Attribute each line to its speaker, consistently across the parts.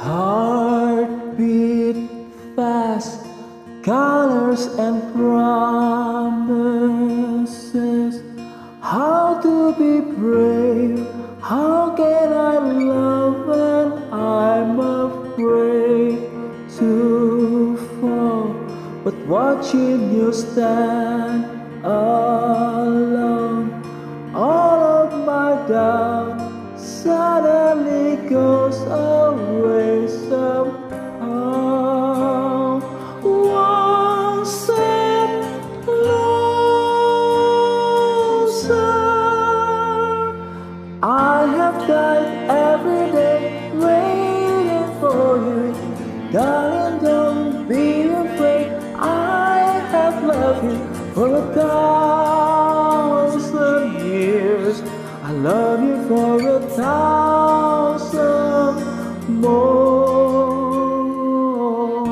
Speaker 1: Heart beat fast, colors and promises. How to be brave? How can I love when I'm afraid to fall? But watching you stand alone, all of my doubt suddenly goes away somehow. One step closer. I have died every day waiting for you. Darling, don't be afraid. I have loved you for 1,000 years. I love you for 1,000 more.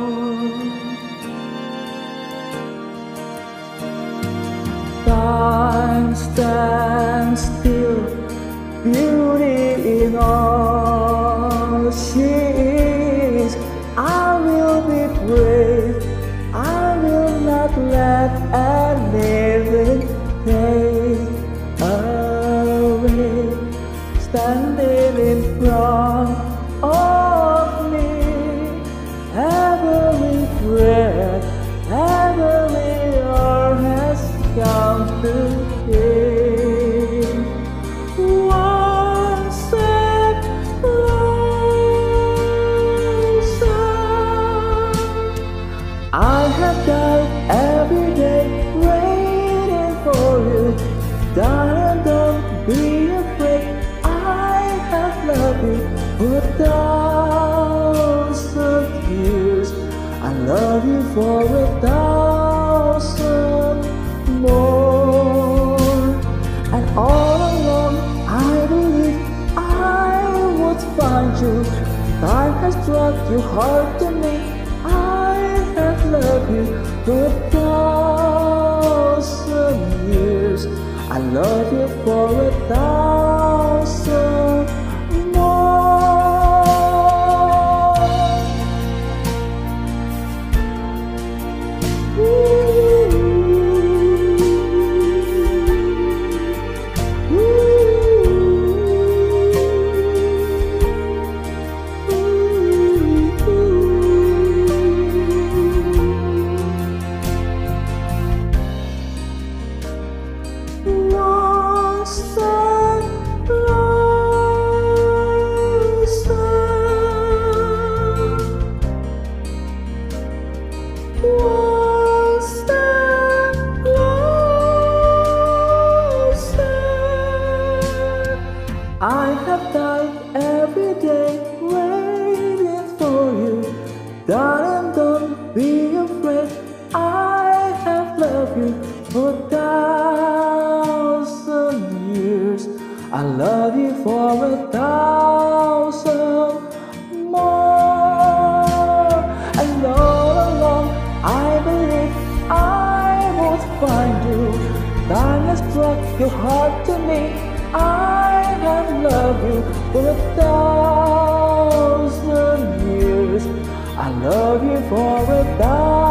Speaker 1: Time stands still, beauty in all she is. I will be brave, I will not let anything take away. Standing in front of me, every breath, every hour has come to end. One step closer. I have died every day waiting for you. Darling, don't be afraid. I have loved you for 1,000 years. I love you for 1,000 more. And all along I believe I would find you. Time has brought you hard to me. I have loved you for 1,000 years. I love you for 1,000 more. One step closer. One step closer. I have died every day waiting for you. Darling, don't be afraid. I have loved you for 1,000 years. I love you for 1,000 more. And all along I believe I would find you. Time has brought your heart to me. I have loved you for 1,000 years. I love you for 1,000